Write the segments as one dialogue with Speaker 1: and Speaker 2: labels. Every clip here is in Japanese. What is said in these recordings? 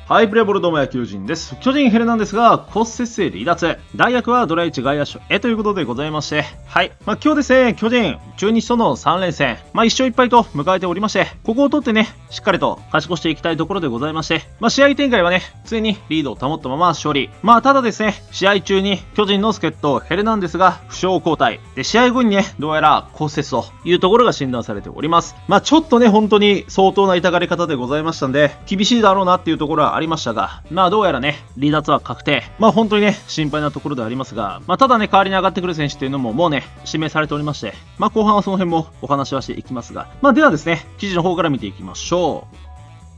Speaker 1: はい、プレーボールどうも野球人です。巨人ヘルナンデスが骨折で離脱。代役はドラ1外野手へということでございまして。はい。今日ですね、巨人、中日との3連戦。1勝1敗と迎えておりまして、ここを取ってね、しっかりと勝ち越していきたいところでございまして、試合展開はね、常にリードを保ったまま勝利。ただですね、試合中に巨人の助っ人、ヘルナンデスが負傷交代。で、試合後にね、どうやら骨折というところが診断されております。ちょっとね、本当に相当な痛がり方でございましたんで、厳しいだろうなっていうところはありましたが、どうやらね、離脱は確定。本当にね、心配なところではありますが、ただね、代わりに上がってくる選手っていうのももうね、指名されておりまして、後半はその辺もお話はしていきますが、ではですね、記事の方から見ていきましょう。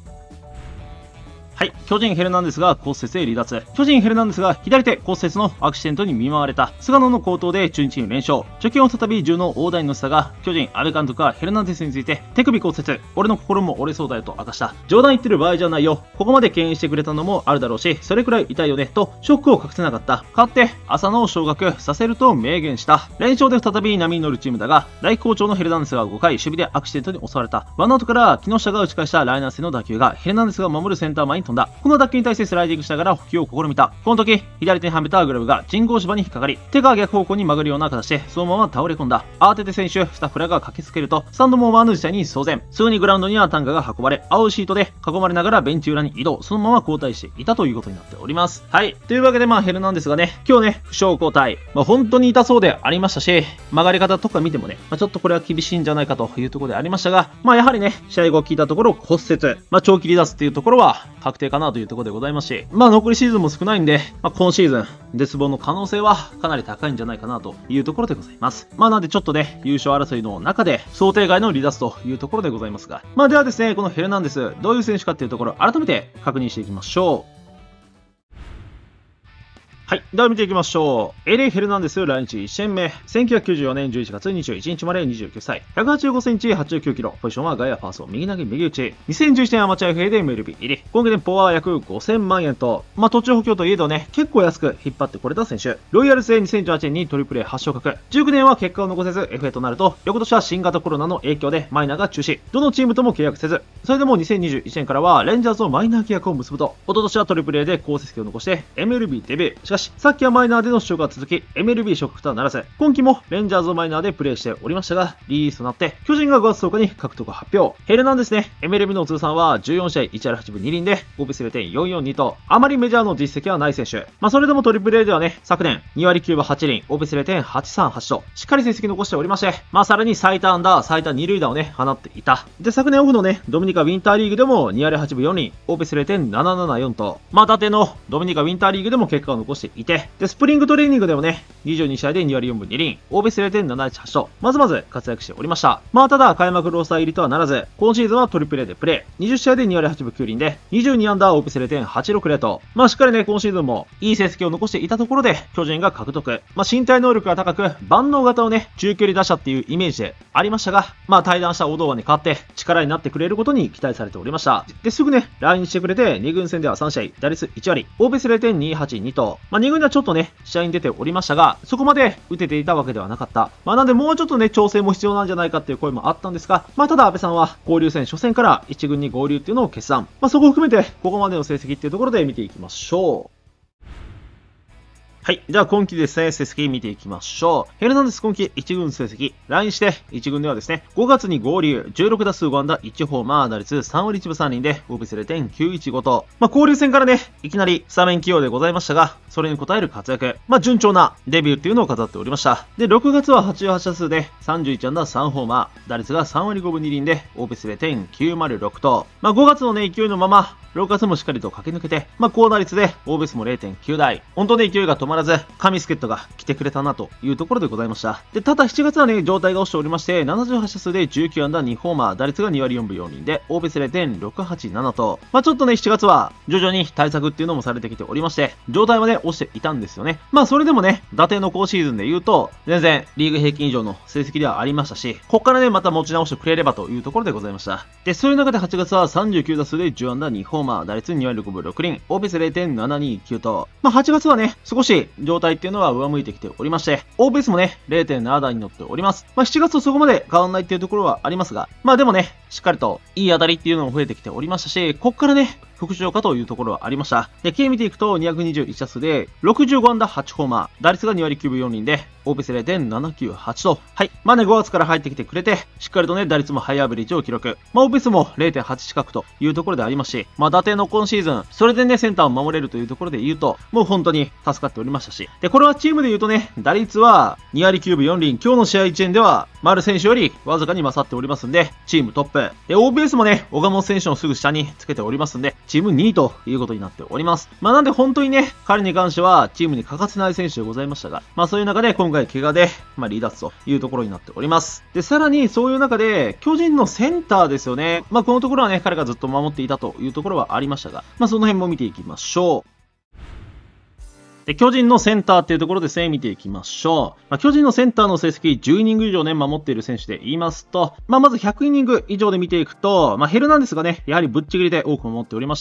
Speaker 1: はい。巨人ヘルナンデスが骨折で離脱。巨人ヘルナンデスが左手骨折のアクシデントに見舞われた。菅野の好投で中日に連勝。貯金を再び10の大台に乗せたが、巨人安倍監督はヘルナンデスについて手首骨折。俺の心も折れそうだよと明かした。冗談言ってる場合じゃないよ。ここまで牽引してくれたのもあるだろうし、それくらい痛いよね。と、ショックを隠せなかった。勝って、浅野を昇格させると明言した。連勝で再び波に乗るチームだが、大好調のヘルナンデスが5回守備でアクシデントに襲われた。ワンアウトから木下が打ち返したライナー性の打球がヘルナンデスが守るセンター前に飛んだ。この打球に対してスライディングしながら補給を試みた。この時、左手にはめたグラブが人工芝に引っかかり、手が逆方向に曲がるような形でそのまま倒れ込んだ。慌てて選手、スタッフらが駆けつけると、スタンドも思わぬ事態に騒然。すぐにグラウンドには担架が運ばれ、青いシートで囲まれながらベンチ裏に移動、そのまま交代していたということになっております。はい。というわけでヘルナンデスがね、今日ね、負傷交代。本当に痛そうでありましたし、曲がり方とか見てもね、ちょっとこれは厳しいんじゃないかというところでありましたが、やはりね、試合後聞いたところ骨折、長期離脱っていうところは確定かなというところでございますし、残りシーズンも少ないんで、今シーズン、絶望の可能性はかなり高いんじゃないかなというところでございます。なんでちょっとね、優勝争いの中で想定外の離脱というところでございますが、ではですね、このヘルナンデス、どういう選手かっていうところ、改めて確認していきましょう。はい。では見ていきましょう。エレ・ヘルナンデス来日1戦目。1994年11月21日まで29歳。185センチ、89キロ。ポジションは外野ファースト、右投げ右打ち。2011年アマチュア FA で MLB 入り。今季年俸は約5000万円と、途中補強といえどね、結構安く引っ張ってこれた選手。ロイヤルズで2018年にトリプル A 8昇格。19年は結果を残せず FA となると、翌年は新型コロナの影響でマイナーが中止。どのチームとも契約せず、それでも2021年からはレンジャーズとマイナー契約を結ぶと、一昨年はトリプル A で好成績を残して MLB デビュー。しかし、さっきはマイナーでの主張が続き、MLB 昇格とはならず、今季もレンジャーズのマイナーでプレーしておりましたが、リリースとなって、巨人が5月10日に獲得発表。ヘルナンデスね、MLB の通算は14試合1割8分2厘で、防御率 0.442 と、あまりメジャーの実績はない選手。それでもトリプル A ではね、昨年、2割9分8厘、防御率 0.838 と、しっかり成績残しておりまして、さらに最多安打、最多二塁打をね、放っていた。で、昨年オフのね、ドミニカウィンターリーグでも2割8分4厘、防御率 0.774 と、打点のドミニカウィンターリーグでも結果を残していて、で、スプリングトレーニングでもね、22試合で2割4分2厘、防御率 0.718 と、まずまず活躍しておりました。ただ、開幕ロースター入りとはならず、今シーズンはトリプル A でプレー、20試合で2割8分9厘で、22アンダー防御率 0.860 と、しっかりね、今シーズンもいい成績を残していたところで、巨人が獲得。身体能力が高く、万能型をね、中距離打者っていうイメージでありましたが、退団した小堂に代わって力になってくれることに期待されておりました。で、すぐね、来日してくれて、2軍戦では3試合、打率1割、防御率 0.282 と、2軍ではちょっとね、試合に出ておりましたが、そこまで打てていたわけではなかった。なんでもうちょっとね、調整も必要なんじゃないかっていう声もあったんですが、ただ安倍さんは交流戦初戦から1軍に合流っていうのを決断。そこを含めて、ここまでの成績っていうところで見ていきましょう。はい。では今季ですね、成績見ていきましょう。ヘルナンデス今季1軍成績。来日して1軍ではですね、5月に合流、16打数5安打1ホーマー、打率3割1分3厘で、防御率 0.915 と、交流戦からね、いきなりスタメン起用でございましたが、それに応える活躍。順調なデビューっていうのを飾っておりました。で、6月は88打数で31安打3ホーマー、打率が3割5分2厘で、防御率 0.906 と、5月のね、勢いのまま、6月もしっかりと駆け抜けて、高打率で、防御率も 0.9 台。本当に勢いが止まらず、神助っ人が来てくれたなというところでございました。で、ただ7月はね、状態が落ちておりまして、78打数で19安打2ホーマー、打率が2割4分4厘で、防御率 0.687 と、ちょっとね、7月は徐々に対策っていうのもされてきておりまして、状態はね、落ちていたんですよね。それでもね、打点の今シーズンで言うと、全然リーグ平均以上の成績ではありましたし、こっからね、また持ち直してくれればというところでございました。で、そういう中で8月は39打数で10安打2ホーマー、打率2割6分6厘、防御率 0.729 と、8月はね、少し状態っていうのは上向いてきておりまして、防御率もね、0.7 台に乗っております。7月とそこまで変わらないっていうところはありますが、でもね、しっかりといい当たりっていうのも増えてきておりましたし、こっからね、 復調かというところはありました。で、経見ていくと221打数で65安打8ホーマー、打率が2割9分4厘で、OPS 0.798 と、はい。まあね、5月から入ってきてくれて、しっかりとね、打率もハイアベレージを記録。まあ、OPS も 0.8 近くというところでありますし、まあ、打点の今シーズン、それでね、センターを守れるというところで言うと、もう本当に助かっておりましたし、で、これはチームで言うとね、打率は2割9分4厘、今日の試合1円では、丸選手よりわずかに勝っておりますんで、チームトップ。で、OPS もね、岡本選手のすぐ下につけておりますんで、チーム2位ということになっております。まあ、なんで本当にね、彼に関しては、チームに欠かせない選手でございましたが、まあ、そういう中で今回怪我で、まあ、離脱というところになっております。で、さらにそういう中で、巨人のセンターですよね。まあ、このところはね、彼がずっと守っていたというところはありましたが、まあ、その辺も見ていきましょう。で、巨人のセンターっていうところですね、見ていきましょう。まあ、巨人のセンターの成績10イニング以上ね、守っている選手で言いますと、まあ、まず100イニング以上で見ていくと、まあ、ヘルナンデスがね、やはりぶっちぎりで多く守っておりまして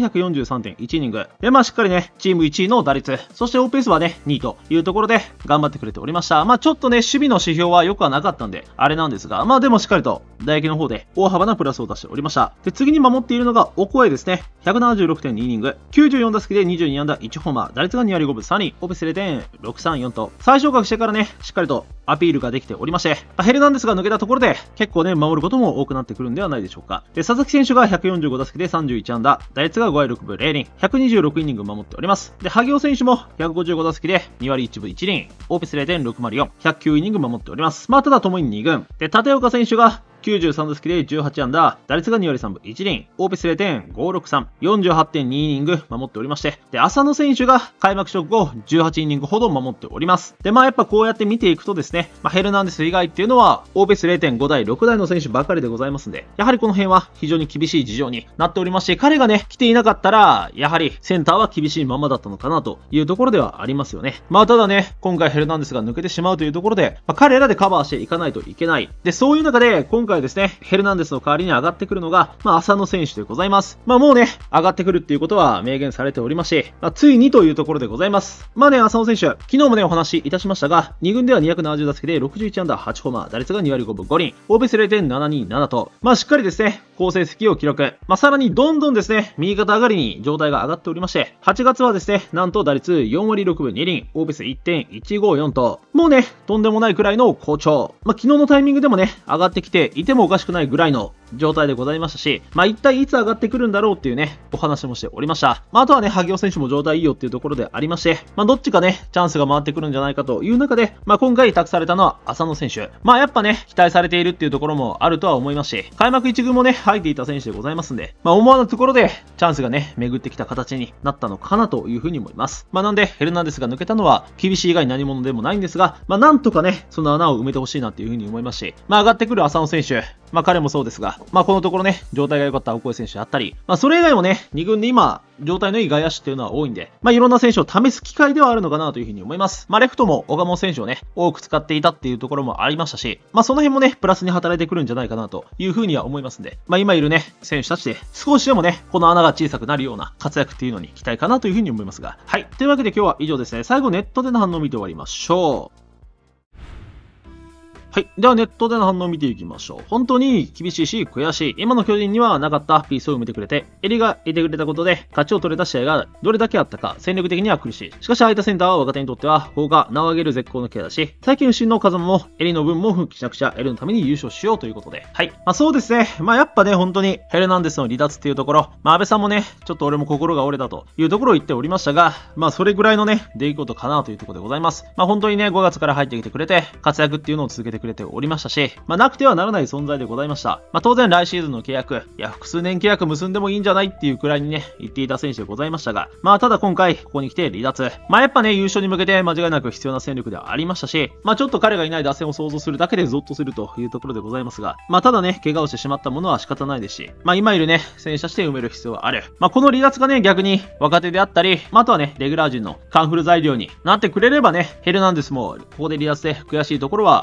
Speaker 1: 、443.1イニング。で、まあ、しっかりね、チーム1位の打率、そして OPS はね、2位というところで頑張ってくれておりました。まあ、ちょっとね、守備の指標は良くはなかったんで、あれなんですが、まあ、でもしっかりと、打撃の方で大幅なプラスを出しておりました。で、次に守っているのが、オコエですね。176.2イニング。94打席で22安打1ホーマー。打率が2割5分3厘。OPS0.634 と、再昇格してからね、しっかりとアピールができておりまして、ヘルナンデスが抜けたところで、結構ね、守ることも多くなってくるんではないでしょうか。で、佐々木選手が145打席で31安打、打率が5割6分0厘、126イニング守っております。で、萩尾選手も155打席で2割1分1厘、OPS 0.604、109イニング守っております。まあ、ただともに2軍。で、立岡選手が93打席で18安打、打率が2割3分1厘、OPS 0.563、48.2 イニング守っておりまして、で、浅野選手が開幕直後18イニングほど守っております。で、まあやっぱこうやって見ていくとですね、まあ、ヘルナンデス以外っていうのは OPS 0.5 台、6台の選手ばかりでございますんで、やはりこの辺は非常に厳しい事情になっておりまして、彼がね、来ていなかったら、やはりセンターは厳しいままだったのかなというところではありますよね。まあただね、今回ヘルナンデスが抜けてしまうというところで、まあ、彼らでカバーしていかないといけない。で、そういう中で、今回ですね、ヘルナンデスの代わりに上がってくるのが、まあ、浅野選手でございます。まあ、もうね、上がってくるっていうことは明言されておりますし、まあ、ついにというところでございます。まあね、浅野選手、昨日もね、お話しいたしましたが、2軍では270打席で61安打8ホーマー、打率が2割5分5厘、OPS 0.727 と、まあ、しっかりですね、好成績を記録。まあ、さらにどんどんですね、右肩上がりに状態が上がっておりまして、8月はですね、なんと打率4割6分2厘、OPS 1.154 と、もうね、とんでもないくらいの好調。まあ、昨日のタイミングでもね、上がってきていてもおかしくないぐらいの状態でございましたし、まあ一体いつ上がってくるんだろうっていうね、お話もしておりました。まああとはね、萩尾選手も状態いいよっていうところでありまして、まあどっちかね、チャンスが回ってくるんじゃないかという中で、まあ今回託されたのは浅野選手。まあやっぱね、期待されているっていうところもあるとは思いますし、開幕1軍もね、入っていた選手でございますんで、まあ思わぬところでチャンスがね、巡ってきた形になったのかなというふうに思います。まあなんで、ヘルナンデスが抜けたのは厳しい以外何者でもないんですが、まあなんとかね、その穴を埋めてほしいなっていうふうに思いますし、まあ上がってくる浅野選手、まあ彼もそうですが、まあこのところね、状態が良かったオコエ選手だったり、まあそれ以外もね、2軍で今、状態のいい外野手っていうのは多いんで、まあいろんな選手を試す機会ではあるのかなというふうに思います。まあレフトも岡本選手をね、多く使っていたっていうところもありましたし、まあその辺もね、プラスに働いてくるんじゃないかなというふうには思いますんで、まあ今いるね、選手たちで少しでもね、この穴が小さくなるような活躍っていうのに期待かなというふうに思いますが、はい。というわけで今日は以上ですね。最後ネットでの反応を見て終わりましょう。はい。ではネットでの反応を見ていきましょう。本当に厳しいし悔しい。今の巨人にはなかったピースを埋めてくれて、エリがいてくれたことで勝ちを取れた試合がどれだけあったか、戦力的には苦しい。しかし相手センターは若手にとっては、ここが名を上げる絶好のケアだし、最近不振の風間もエリの分も復帰しなくちゃエリのために優勝しようということで。はい。まあそうですね。まあやっぱね、本当にヘルナンデスの離脱っていうところ、まあ安倍さんもね、ちょっと俺も心が折れたというところを言っておりましたが、まあそれぐらいのね、出来事かなというところでございます。まあ本当にね、5月から入ってきてくれて、活躍っていうのを続けてくれておりましたし、まあ、なくてはならない存在でございました。まあ、当然来シーズンの契約、いや、複数年契約結んでもいいんじゃないっていうくらいにね、言っていた選手でございましたが、まあ、ただ今回、ここに来て離脱。まあ、やっぱね、優勝に向けて間違いなく必要な戦力ではありましたし、まあ、ちょっと彼がいない打線を想像するだけでゾッとするというところでございますが、まあ、ただね、怪我をしてしまったものは仕方ないですし、まあ、今いるね、選手として埋める必要はある。まあ、この離脱がね、逆に若手であったり、まあ、あとはね、レギュラー陣のカンフル材料になってくれればね、ヘルナンデスもここで離脱で悔しいところはあるでしょう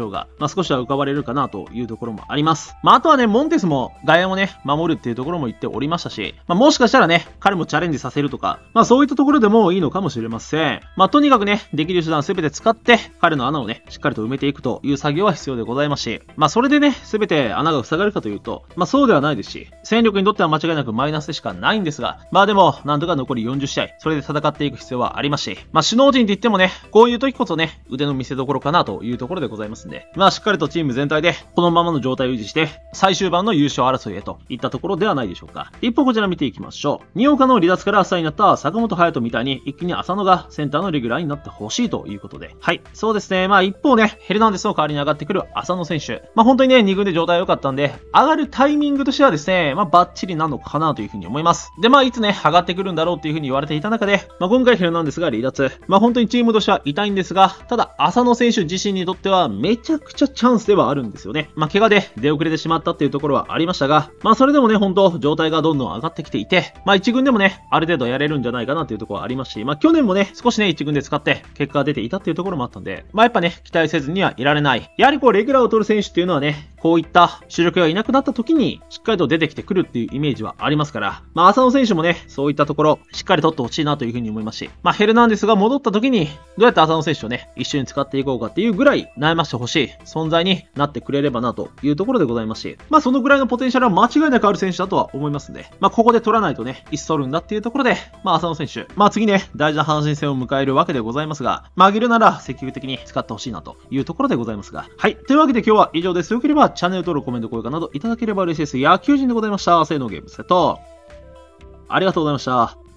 Speaker 1: ろが、少しは浮かばれるかなというところもあります。あとはね、モンテスも外野をね、守るっていうところも言っておりましたし、もしかしたらね、彼もチャレンジさせるとか、そういったところでもいいのかもしれません。とにかくね、できる手段すべて使って、彼の穴をね、しっかりと埋めていくという作業は必要でございますし、それでね、すべて穴が塞がるかというと、そうではないですし、戦力にとっては間違いなくマイナスでしかないんですが、でも、なんとか残り40試合、それで戦っていく必要はありますし、首脳陣って言ってもね、こういう時こそね、腕の見せ所かなというところでございますんで、しっかりとチーム全体で、このままの状態を維持して、最終盤の優勝争いへといったところではないでしょうか。一方こちら見ていきましょう。新岡の離脱から朝になった坂本勇人みたいに、一気に浅野がセンターのレギュラーになってほしいということで。はい、そうですね。一方ね、ヘルナンデスの代わりに上がってくる浅野選手。本当にね、2軍で状態良かったんで、上がるタイミングとしてはですね、バッチリなのかなというふうに思います。で、いつね、上がってくるんだろうっていうふうに言われていた中で、今回ヘルナンデスが離脱。本当にチームとしては痛いんですが、ただ、浅野選手自身にとってはめちゃくちゃチャンスではあるんですよね。怪我で出遅れてしまったっていうところはありましたが、それでもね、本当状態がどんどん上がってきていて、1軍でもね、ある程度やれるんじゃないかなっていうところはありますし、去年もね、少しね、1軍で使って結果が出ていたっていうところもあったんで、やっぱね、期待せずにはいられない。やはりレギュラーを取る選手っていうのはね、こういった主力がいなくなった時に、しっかりと出てきてくるっていうイメージはありますから、浅野選手もね、そういったところ、しっかり取ってほしいなというふうに思いますし、ヘルナンデスが戻った時に、どうやって浅野選手をね、一緒に使っていこうかっていうぐらい悩ましてほしい存在になってくれればなというところでございますし、そのぐらいのポテンシャルは間違いなくある選手だとは思いますんで、ここで取らないとね、いつ取るんだっていうところで、浅野選手、次ね、大事な阪神戦を迎えるわけでございますが、あげるなら積極的に使ってほしいなというところでございますが、はい。というわけで今日は以上です。よければチャンネル登録、コメント、高評価などいただければ嬉しいです。野球人でございました。せーのゲームセット。ありがとうございました。